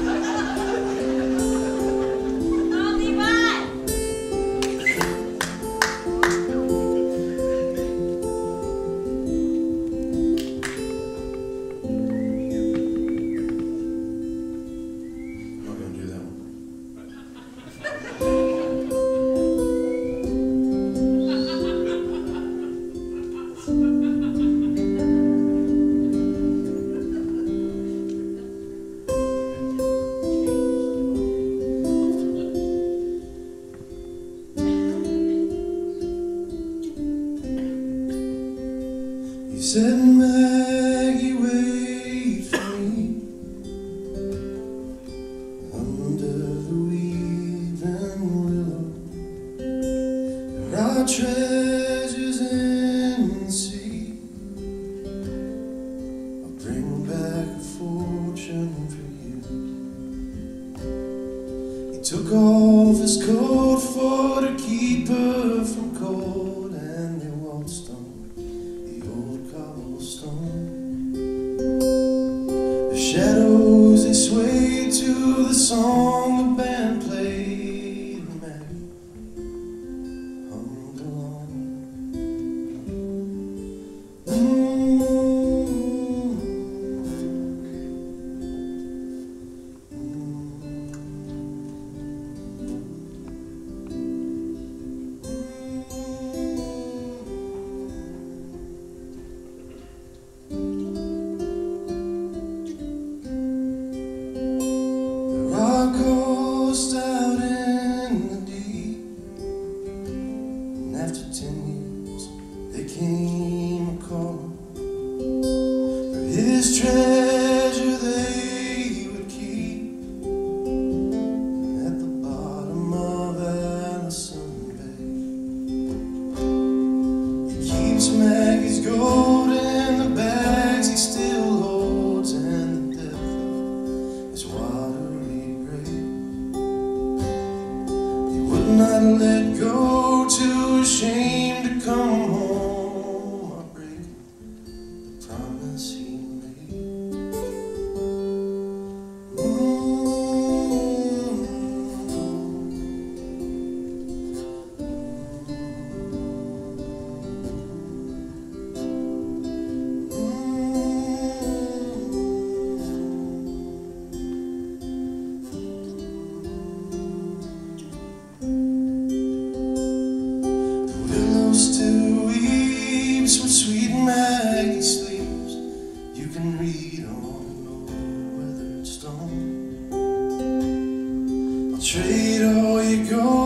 Said, Maggie, wait for me under the weeping willow. There are treasures in the sea. I'll bring back a fortune for you. He took off his coat for to keep her from cold, and they waltzed on cobblestone. The shadows, they swayed to the song the band played, and Maggie hummed along. Out in the deep, and after 10 years they came a call. For his treasure they would keep at the bottom of Allison Bay. He keeps Maggie's gold in the bags he still holds, and the depth of his watery grave not let go, too ashamed to come home. I break the promise he made. Still weeps when sweet Maggie sleeps. You can read on an old weathered stone. I'll trade all your gold